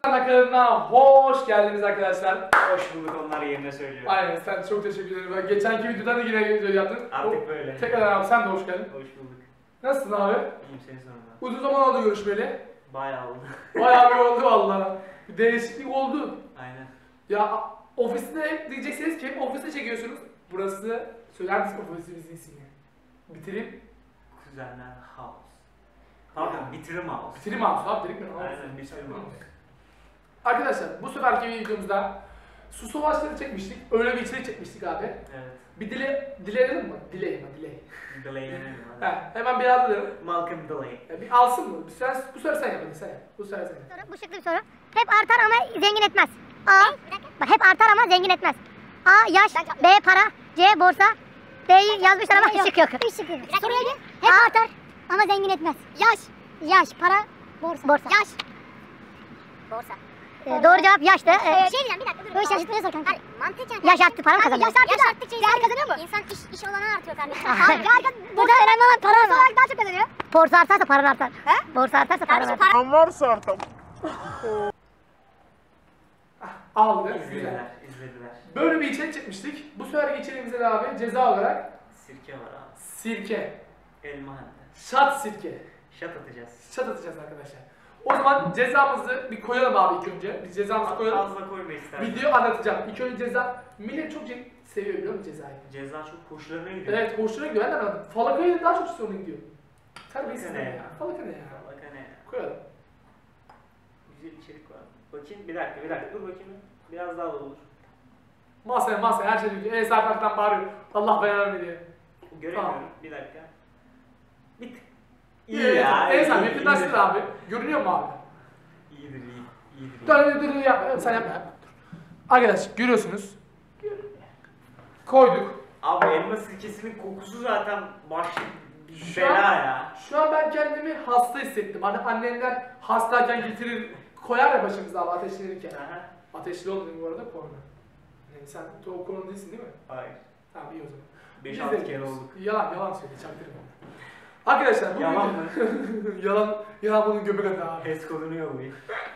Kanalına hoş geldiniz arkadaşlar. Hoş bulduk, onlar yerine söylüyor. Aynen, sen çok teşekkür ederim. Ben geçenki videodan da yine video yaptın. Artık böyle. Tekrar abi sen de hoş geldin. Hoş bulduk. Nasılsın abi? İyiyim, seni sormalı. Uzun zaman oldu görüşmeli. Bayağı oldu. Bayağı bir oldu valla. Bir değişiklik oldu. Aynen. Ya ofiste diyeceksiniz ki hep ofiste çekiyorsunuz. Burası söyler misin ofisimizin ismini? Bitirim. Kuzenler House. Pardon, Bitirim House. Bitirim House abi dedik mi? Aynen, Bitirim House. Arkadaşlar bu seferki videomuzda su savaşları çekmiştik. Öyle bir içerik çekmiştik abi. Evet. Bir dileyelim mi? Diley. Delay'lenelim hadi. Hemen bir yazalım. Malcolm Delay. Bir alsın mı? Bu sefer sen yap hadi sen yap. Bu sefer sen yap. Bu şıklı bir soru. Hep artar ama zengin etmez. A. Bak, hep artar ama zengin etmez. A. Yaş. B. Para. C. Borsa. D'yi yazmışlar ama şık yok. Soruya gel. Hep artar ama zengin etmez. Yaş. Para. Borsa. Yaş. Borsa. Doğru cevap yaştı. Şey diyeceğim, bir dakika dur. Böyle şaşırtmaya sor kanka. Mantıken Yaş arttı, para mı kazanıyor? Yaş arttıkça değer kazanıyor mu? İnsan iş olanağı artıyor kardeşim. Burada önemli olan para mı? Olarak daha çok kazanıyor. Borsa artarsa paran artar. He? Borsa artarsa paran Kardeşim artar. para... varsa artam. Aldı. Güzel. İzlediler. Böyle bir içerik çekmiştik. Bu seferki içeriğimizde de abi ceza olarak Sirke var abi. sirke. Elma hem de. Şat sirke. Şat atacağız. Şat atacağız arkadaşlar. O zaman cezamızı bir koyalım abi ilk önce. Bir cezamızı koyalım. Fazla koyma istersen. Video anlatacağım. İlk önce ceza. Millet çok seviyor biliyor musun cezayı? Ceza çok hoşlarına gidiyor. Evet hoşuna gidiyor. Ben de anladım. Falaka'yı daha çok sorun gidiyor. Terbiyesiz Falaka ne ne ya? ya? Falaka ne ya? Bak hani Koyalım. güzel içerik var. Bakayım bir dakika dur bakayım. Biraz daha da olur. Masaya her şey diyor. Sarpak'tan bağırıyor. Allah belanı diye. Göremiyorum. Tamam. Bir dakika. Bit. İyi ya. Sen yakınlaştın abi. Görünüyor mu abi? İyidir. Dur yapma. Sen yapma. Dur. Arkadaş görüyorsunuz. Koyduk. Abi elma sirkesinin kokusu zaten başlı Şu bela an- ya. Şu an ben kendimi hasta hissettim. Hani annemler hastayken getirir koyar ya başımıza abi ateşlenirken. Aha. Ateşli oldun bu arada korona. Yani sen o korona değilsin değil mi? Hayır. Tamam iyi o zaman. 5-6 Biz de- kere olduk. Yalan söyle çaktırma. Arkadaşlar bu Yalan video... yalan bunun göbek adı abi. Test kodunu yollayayım.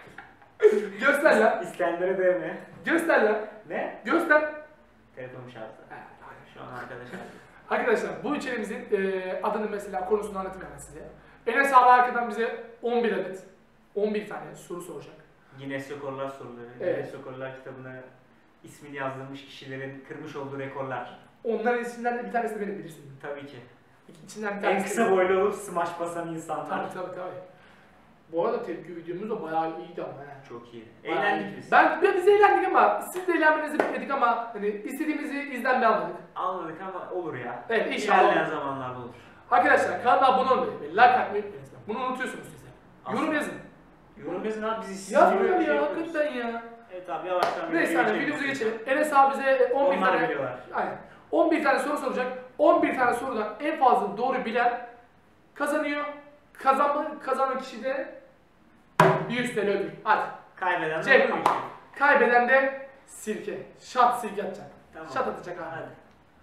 Göster lan. İstenlere değme. Göster lan. Ne? Göster. Telefonum şartı. Şu an arkadaşlar. Arkadaşlar bu içeriğimizin adını mesela konusunu anlatayım hemen size. Enes abi arkadan bize 11 adet 11 tane soru soracak. Guinness Rekorlar soruları. Evet. Guinness Rekorlar kitabına ismini yazdırmış kişilerin kırmış olduğu rekorlar. Onların isimlerinden bir tanesi de benim bilirsin. Tabii ki. İçinden bir En tanesi kısa benim. boylu olup smash basan insanlar. Tabii. Bu arada tepki videomuz da bayağı iyiydi ama he. Çok iyi. Bayağı Eğlendik iyi. biz. Biz eğlendik ama siz de eğlenmenizi bekledik ama hani istediğimizi izlenme almadık. Anladık ama olur ya. Evet, inşallah İlerleyen olur. zamanlarda olur. Arkadaşlar kanala abone olmayı ve like atmayı unutmayın. Bunu unutuyorsunuz siz de. Aslında. Yorum yazın. Yorum yazın abi, bizi siz Yazmıyor gibi bir şey ya yapıyoruz. hakikaten ya. Evet abi yavaştan Neyse hani videomuza geçelim. Enes abi bize 11 Onlar tane biliyorlar. Aynen. 11 tane soru soracak. 11 tane sorudan en fazla doğru bilen kazanıyor. Kazanan kişi de 100 TL ödül. Hadi. Kaybeden de Cem. olur mu ki? Kaybeden de sirke. Şat sirke atacak. Tamam. Şat atacak abi. Hadi.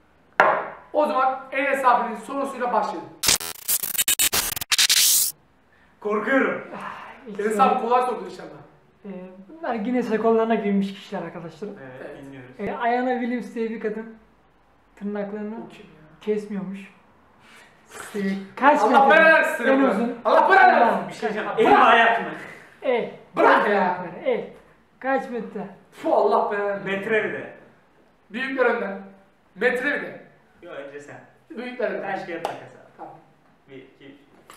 O zaman Enes abinin sorusuyla başlayalım. Korkuyorum. Enes abi kolay sordu inşallah. Bunlar Guinness rekorlarına girmiş kişiler arkadaşlarım. Evet, Evet. dinliyoruz. Ayana Williams diye bir kadın tırnaklarını Bu kim ya? kesmiyormuş. Kaç Allah metre? belanı versin. En bunu. uzun. Allah belanı versin. Bir şey diyeceğim. Bırak. Elim ayak mı? El. Bırak El ya. ayakları, El. Kaç metre? Fu Allah belanı versin. Metre bir de. Büyükler önden. Metre bir de. Yok önce sen. Büyükler önden. Taş kağıt makas abi. Tamam. 1, 2,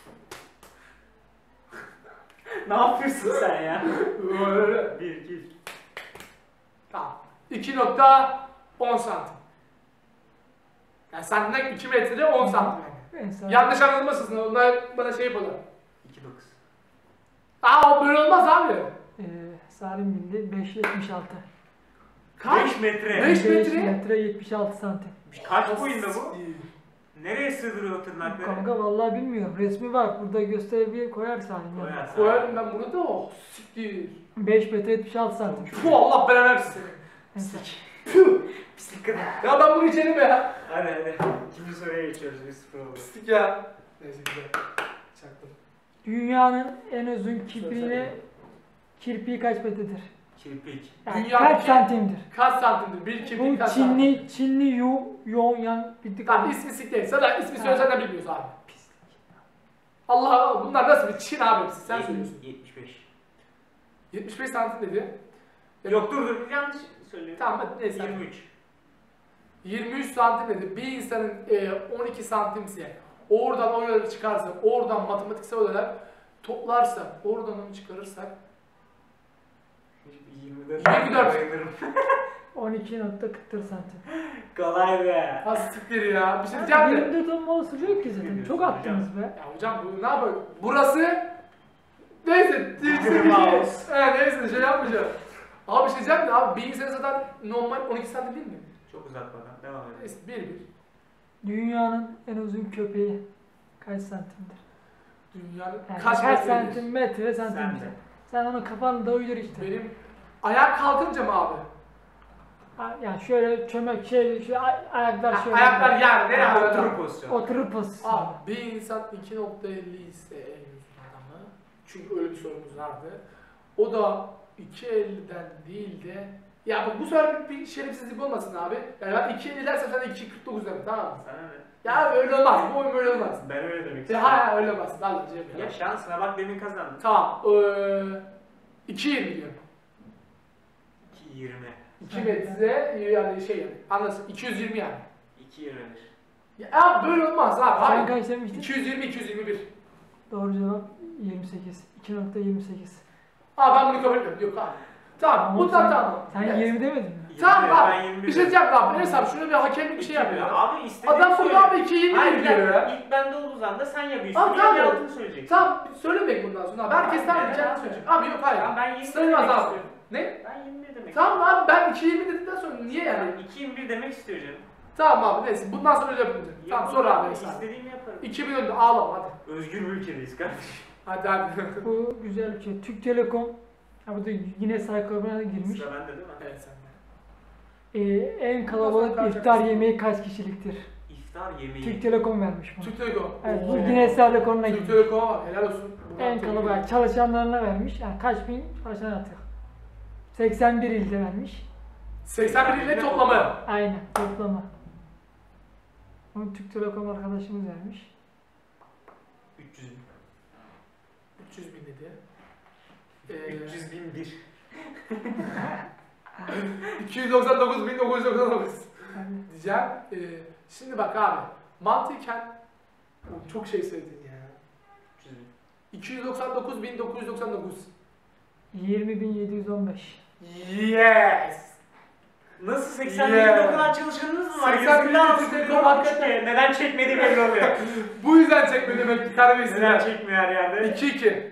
Ne yapıyorsun sen ya? 1, 2, Tamam. 2.10 santim. Yani senden 2 metrede 10 santim yani. Ben sana Yanlış anlaşılmasın. Onlar bana şey yapıyorlar. 2, 9. O böyle olmaz abi. Salim bildi 5.76. Kaç? 5 metre. 5 5 metre. metre 76 santim. Kaç boyunda bu? Nereye sığdırıyor o tırnakları? Kanka vallahi bilmiyorum. Resmi var. Burada gösterebilir koyar Salim. ya. Koyarsan. Koyarım ben bunu da oh siktir. 5 metre 76 santim. Fu Allah belanı versin. Neyse. Tüh. Pislik kadın. Ya ben bunu içerim ya. Hadi. İkinci soruya geçiyoruz. 1-0 oldu. Pislik ya. Neyse güzel. Çaktım. Dünyanın en uzun kirpiği kaç metredir? Kirpik. Yani Dünyadaki- kaç santimdir? Kaç santimdir? Bir kirpik Bu kaç santimdir? Çinli Yuan bittik. Tamam ismi siktir. Zaten ismi Ha. söylesen de bilmiyoruz abi. Allah bunlar nasıl bir Çin abi hepsi? Sen söylüyorsun. 75. 75 santim dedi. Yok dur yanlış söylüyorum. Tamam hadi neyse. 23. 23 santim dedi. Bir insanın 12 santimse oradan o yere çıkarsa, oradan matematiksel olarak toplarsa, oradan onu çıkarırsak 24. 12.40 santim. Kolay be. hastiktir ya. Bir şey diyeceğim de. 24 olması yok ki zaten. Çok attınız be. Ya hocam bu ne yapıyor? Burası neyse. Mouse. Neyse şey yapmayacağım. Abi bir şey diyeceğim de abi bir insan zaten normal 12 santim değil mi? Çok uzatmadan devam edelim. Neyse 1. Dünyanın en uzun köpeği kaç santimdir? Dünyanın Yani kaç kaç metredir? santimetre santimdir? Sen onu kafanda uydur işte. Benim ayağa kalkınca mı abi? Yani şöyle çömek şöyle ayaklar şöyle. Ayaklar yer nereye Yani ayaklar? oturur pozisyon. Oturup pozisyon. Abi bir insan 2.50 ise en uzun adamı. Çünkü öyle bir sorumuz vardı. O da 2.50'den değil de ya bu sefer bir şerefsizlik olmasın abi. Yani ben 2.50 dersem sen de 2.49 derim tamam mı? Sana ne? Ya abi öyle olmaz. Bu oyun böyle olmaz. Ben öyle demek Ya istiyorum. hayır öyle olmaz. Vallahi şey Ya yapıyorum. şansına bak demin kazandın. Tamam. 2.20 diyorum. 2.20. 2 metre yani şey yani anlasın 220 yani. 2.21. Ya abi böyle olmaz abi. Sen Hayır. kaç demiştin? 220 Doğru cevap 28. 2.28. Abi ben bunu kabul etmiyorum. Yok abi. Tamam. Bundan tamam. Sen Evet. 20 demedin mi? Tamam Ben abi. 21 Bir şey diyeceğim abi. Neyse abi şuna bir hakemlik bir şey yap ya. Abi istediğini Adam söyle. burada abi 2.20 Hayır, diyor ya. İlk bende olduğu zaman da sen yapıyorsun. Abi, Tamam. tamam. Altını söyleyeceksin. Tamam söylemek bundan sonra abi. Herkes Tamam, tamam ben- kendi söyleyecek. Abi yok hayır. Tamam, ben 21 Sayılmaz demek abi. istiyorum. Ne? Ben 21 demek Tamam abi ben 2.20 dedikten sonra niye yani? istiyorum. 2.21 demek istiyorum. Tamam abi neyse bundan sonra öyle yapmayacağım. Tamam sor abi. neyse abi. İstediğimi yaparım. 2000 önünde ağlama hadi. Özgür bir ülkedeyiz kardeşim. Hadi hadi. Bu güzel bir şey. Türk Telekom bu da yine sayıklamaya girmiş. Sıra bende değil mi? Evet sen de. En kalabalık iftar yemeği kaç kişiliktir? İftar yemeği. Türk Telekom vermiş bunu. Türk Telekom. Evet, bu Oo. Guinness Rekoruna Türk girmiş. Telekom'a bak helal olsun. Buradan En tebrik kalabalık çalışanlarına vermiş. Yani kaç bin çalışan artık. 81 ilde vermiş. 81 ile toplamı. Aynen toplamı. Bunu Türk Telekom arkadaşımız vermiş. 300 bin. 300 bin dedi. 300 bin bir. 299.999 Yani diyeceğim. Şimdi bak abi. Mantıken oğlum çok şey söyledin ya. 300 bin. 299.999. 20.715. Yes. Nasıl 80 bin Yeah. o kadar çalışanınız mı var? 80 bin Yüzünden Türk olsun Telekom diyorum hakikaten. ki neden çekmediği belli oluyor. Bu yüzden çekme demek ki terbiyesiz. Neden çekmiyor her yerde? 2-2.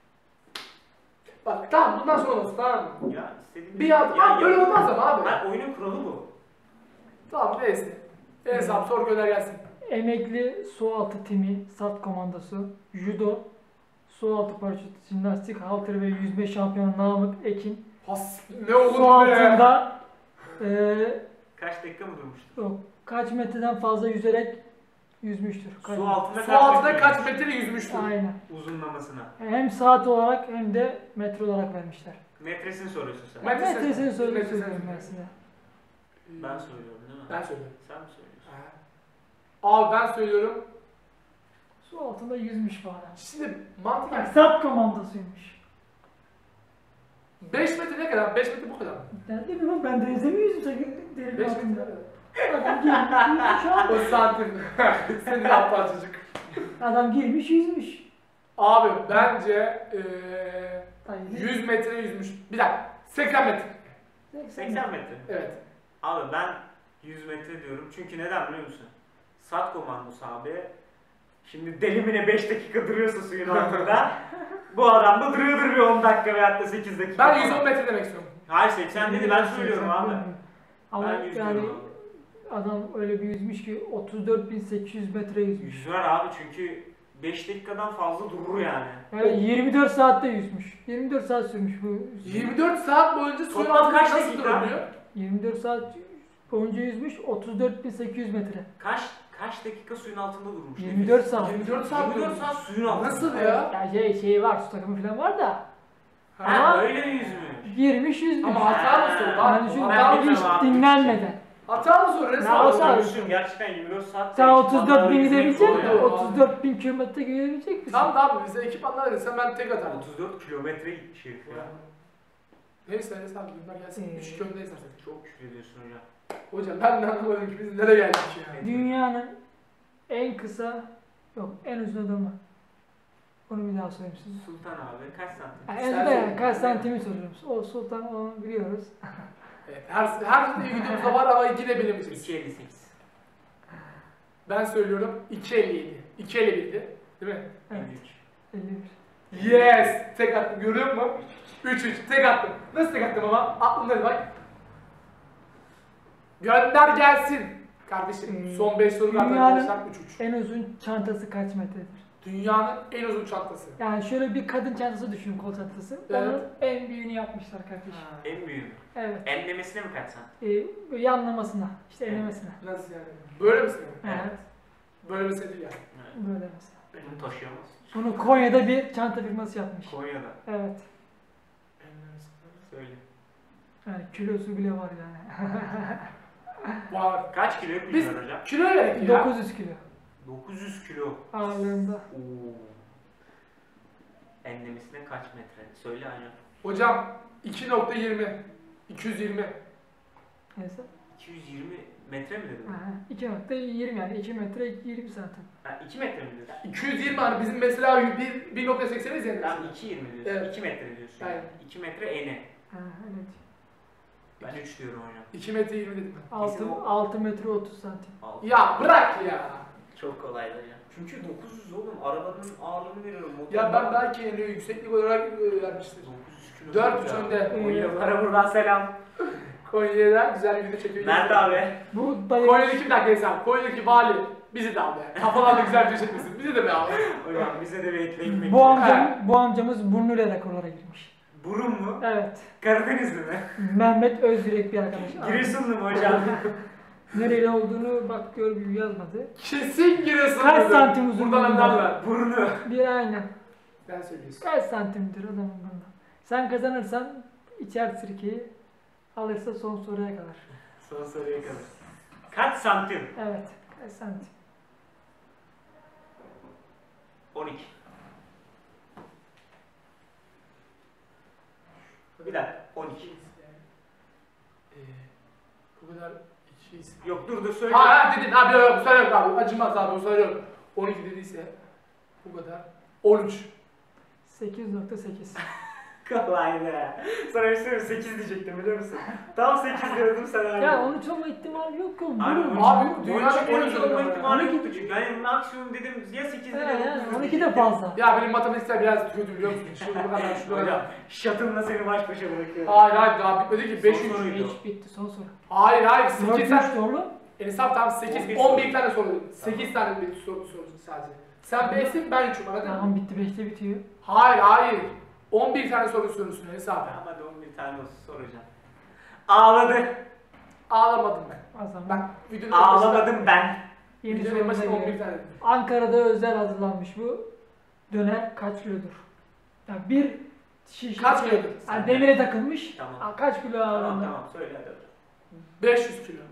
Bak tamam bundan sonra olsun tamam mı? Ya istediğim Bir adım abi böyle olmaz ama abi. Hayır, oyunun kuralı bu. Tamam neyse. Neyse abi sor gönder gelsin. Emekli sualtı timi, SAT komandosu, judo, sualtı paraşütü, jimnastik, halter ve yüzme şampiyonu Namık Ekin Has ne su oldu be? altında Kaç dakika mı durmuştu? kaç metreden fazla yüzerek yüzmüştür. Su altında Su altında metre kaç metre yüzmüştür? Aynen. uzunlamasına? Hem saat olarak hem de metre olarak vermişler. Metresini soruyorsun sen. Metre- Metresini söylüyorum Metresini ben size. Ben söylüyorum değil mi? Ben söylüyorum. Sen mi söylüyorsun? Abi ben söylüyorum. Su altında yüzmüş bu adam. Şimdi mantıken SAT komandosuymuş. 5 metre ne kadar? 5 metre bu kadar mı? Ben de bilmiyorum ben denize mi yüzdüm sakın 5 derin metre altında. ne kadar? Adam girmiş şu an. O santim. Senin aptal çocuk. Adam girmiş yüzmüş. Abi bence Hayır. 100 metre yüzmüş. Bir dakika. 80 metre. 80 metre. Evet. Abi ben 100 metre diyorum. Çünkü neden biliyor musun? SAT komandosu abi. Şimdi delimine 5 dakika duruyorsa suyun altında. Bu adam da duruyordur bir 10 dakika veyahut da 8 dakika. Ben falan. 110 metre demek istiyorum. Hayır 80 dedi ben söylüyorum abi. Ama Ben 100 yani diyorum adam öyle bir yüzmüş ki 34.800 metre yüzmüş. Yüzüyor abi çünkü 5 dakikadan fazla durur yani. Yani 24 saatte yüzmüş. 24 saat sürmüş bu. 24 saat boyunca suyun Toplam altında kaç nasıl dakika? duruluyor? 24 saat boyunca yüzmüş 34.800 metre. Kaç dakika suyun altında durmuş? 24 saat. 24 saat 24 saat suyun altında. Nasıl ya? Ya şey var su takımı falan var da. Ha öyle yüzmüş. Girmiş yüzmüş. Ama hatalı soru. Yani şu Hatalı daha hiç bilmiyorum abi. dinlenmeden. Hatalı soru. Resmen Ya, hatalı hatalı. soru. Gerçekten 24 saat. Sen 34 bin gidebilecek misin? oluyor. 34 bin kilometre gidebilecek misin? Tamam da abi bize ekipmanlar verirsen ben tek atarım. 34 kilometre gitmiş herif ya. Neyse neyse abi bunlar gelsin. 3 öndeyiz artık. Çok küfür ediyorsun hocam. Hocam ben de anlamadım ki biz nereye geldik ya. Dünyanın en kısa, yok en uzun adamı. Onu bir daha sorayım size. Sultan abi kaç santim? Yani Sen en uzun söyle. kaç santimi soruyorum. O Sultan onu biliyoruz. Evet, her videomuzda var ama yine bilemeyeceğiz. 2.58. Ben söylüyorum 2.57. 2.51'di. Değil mi? Evet. 53. 51. Yes! Tek attım görüyor musun? 3-3 tek attım. Nasıl tek attım ama? Aklımda bak. Gönder gelsin. Kardeşim son 5 soru kaldı Dünyanın arkadaşlar 3-3. en uzun çantası kaç metredir? Dünyanın en uzun çantası. Yani şöyle bir kadın çantası düşün, kol çantası. Evet. Onun en büyüğünü yapmışlar kardeşim. En büyüğü. Evet. Enlemesine mi kaç santim? Böyle yanlamasına, işte elemesine. Nasıl yani? Böyle misin? Evet. Böyle misin değil yani. Böyle mesela. Bunu taşıyamaz. Bunu Konya'da bir çanta firması yapmış. Konya'da. Evet. Söyle. Yani kilosu bile var yani. Var. Kaç kilo Biz yapıyorlar hocam? kilo verdik ya. 900 kilo 900 kilo. ağırlığında. Oo. Enlemesine kaç metre? Söyle aynen. Hocam 2.20. 220. Neyse. 220 metre mi dedin? Aha, 2.20 yani 2 metre 20 santim. Ha, 2 metre mi diyorsun? 220 hani bizim mesela 1.80'iz yani. Tamam 2.20 diyorsun. Evet. 2 metre diyorsun. Aynen. Yani. 2 metre eni. Ha, evet. Ben 3 diyorum hocam. 2 metre 20 dedim ben. 6 metre 30 santim. Altı. Ya bırak ya. Çok kolaydı hocam. Çünkü 900 oğlum. Arabanın ağırlığını veriyorum. Ya ben belki yani yükseklik olarak vermiştir. 900 kilo. 4-3 önde. Konyalılara buradan selam. Konya'da güzel bir video çekiyor. Nerede abi? Bu dayı Konya'daki bir dakika hesap. Konya'daki vali. Bizi de al be. Kafalarla güzel video çekmesin. Bizi de be abi. Hocam bize de bir etli ekmek. bu amcamız burnuyla rekorlara girmiş. Burun mu? Evet. Karadenizli mi? Mehmet Özyürek bir arkadaş. Giresunlu mu hocam? Nereli olduğunu bak gör bir yazmadı. Kesin Giresun. Kaç dedim. santim uzun Buradan burnu? anlarlar. Burnu. Bir aynen. Sen söylüyorsun. Kaç santimdir adamın burnu? Sen kazanırsan içer sirkeyi, alırsa son soruya kadar. Son soruya kadar. Kaç santim? Evet. Kaç santim? 12. Bir dakika. 12. Bu kadar ikiyiz. Yok dur söyle. Ha dedin abi yok bu sefer yok abi. Acımaz abi bu sefer yok. 12 dediyse bu kadar. 13. 8.8. Kolaydı. Sana bir söyleyeyim 8 diyecektim biliyor musun? Tam 8 diyordum sana. Ya 13 olma ihtimali yok oğlum. Abi, Burun. Abi, dünyanın dünyanın 12 en olma uzun ihtimali adamı. yoktu çünkü. Yani maksimum dedim ya 8 ya Yani 9 12 de fazla. Ya benim matematikler biraz kötü biliyor musun? Şu kadar şu Hocam kadar. şatımla seni baş başa bırakıyorum. Hayır daha bitmedi ki 5 Son 3. soruydu. Hiç bitti son soru. Hayır 8 4 tane. soru. Hesap tam 8 11 11 tane soru. 8 tane bir soru sadece. Sen 5'sin ben 3'üm anladın mı? Tamam bitti 5'te bitiyor. Hayır. 11 tane soru soruyorsun hesap. Tamam hadi 11 tane olsun soracağım. Ağladı. Ağlamadım ben. O zaman Ben videonun Ağlamadım ben. yeni Videonun sorumuza başında 11 gelelim. tane dedim. Ankara'da özel hazırlanmış bu döner kaç kilodur? Yani bir şiş Kaç kilodur? Yani demire takılmış. Tamam. Kaç kilo Tamam ağırlığında? tamam söyle hadi. 500 kilo.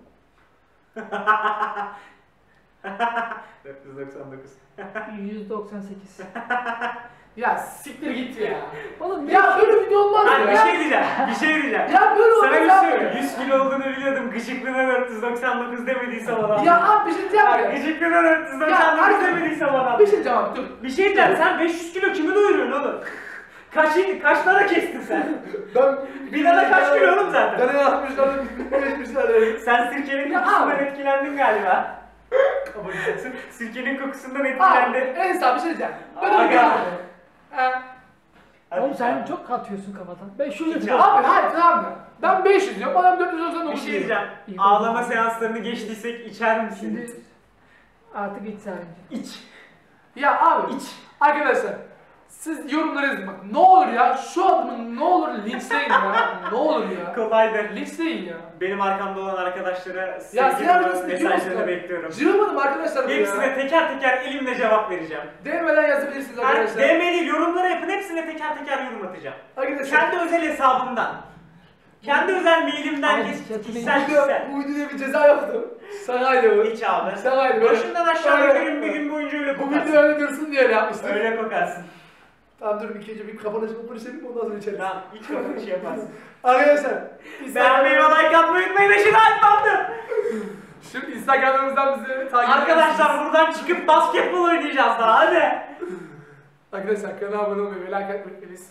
499. 198. Ya siktir git ya. Oğlum Ya böyle video olmaz Hani ya. bir şey diyeceğim. Bir şey diyeceğim. Ya böyle Sana bir olmaz şey abi. söyleyeyim. 100 kilo olduğunu biliyordum. Gıcıklığına 499 demediysem adam. Ya abi bir şey diyeceğim Ya ya. gıcıklığına Ya, 499 abi- demediysem adam. Bir şey diyeceğim abi dur. Bir şey diyeceğim. Sen 500 kilo kimi doyuruyorsun oğlum? Kaç tane kestin sen? Ben Bir tane kaç kilo oğlum zaten? Bana yapmışlar, geçmişler. Sen sirkenin Ya kokusundan abi. etkilendin galiba. Sirkenin kokusundan Abi etkilendin. en sağ bir şey diyeceğim. Böyle Aga. bir video. Ha. Oğlum sen çok katıyorsun kafadan. 500 Ya. Abi hayır tamam mı? Ben 500 diyorum, adam 499 Bir şey diyor. diyeceğim. İyi, Ağlama tamam. seanslarını geçtiysek içer misin? Şimdi artık iç sadece. İç. Ya abi İç. arkadaşlar Siz yorumlara yazın bak. Ne olur ya şu adamı ne olur linçleyin ya. Ne olur ya. Kolaydır. Linçleyin ya. Benim arkamda olan arkadaşlara Ya sevgi sen ve arkasında mesajlarını kim bekliyorum. Cıramadım arkadaşlar bu Hepsine ya. teker teker elimle cevap vereceğim. DM'den yazabilirsiniz Yani arkadaşlar. DM değil, yorumlara yapın, hepsine teker teker yorum atacağım. Arkadaşlar. Kendi özel hesabımdan. Kendi özel mailimden Abi, kişisel Bu kişisel. videoda bir ceza yoktu. Şakaydı bu. Hiç abi. Şakaydı böyle. Başından aşağı Aynen. bir gün boyunca öyle Bu kokarsın. video öyle dursun diye öyle yapmıştım. Öyle kokarsın. Tamam dur bir önce bir kapanış yapayım ondan sonra içelim. Tamam, ilk kapanış yaparsın. Arkadaşlar. Beğenmeyi ve like atmayı unutmayın. Eşini atmadım. Şimdi Instagram'ımızdan bizi takip Arkadaşlar buradan çıkıp basketbol oynayacağız daha, hadi. Arkadaşlar kanala abone olmayı ve like atmayı unutmayınız.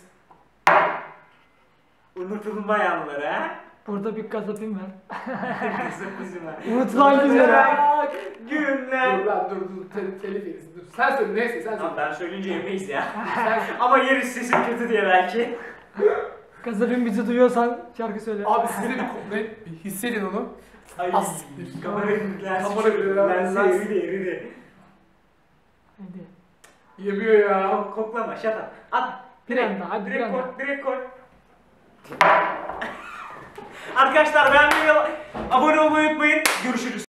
Unutulmayanlara ha. Burada bir gazapim var. Kızım bizim ha. Unutulan günler. Günler. Dur lan dur telif yeriz. Dur. Sen söyle neyse sen Tamam, söyle. ben söyleyince yemeyiz ya. Sen- Ama yeriz, sesim kötü diye belki. Gazapim bizi duyuyorsan şarkı söyle. Abi size de bir hissedin onu. Ay, As- kamera lensi. Kamera bile lensi lens. eridi. Hadi. Yemiyor ya. Koklama, shut up. At. Bir Direkt, anda, hadi bir direkt anda. koy, direkt koy. Arkadaşlar beğenmeyi ve abone olmayı unutmayın. Görüşürüz.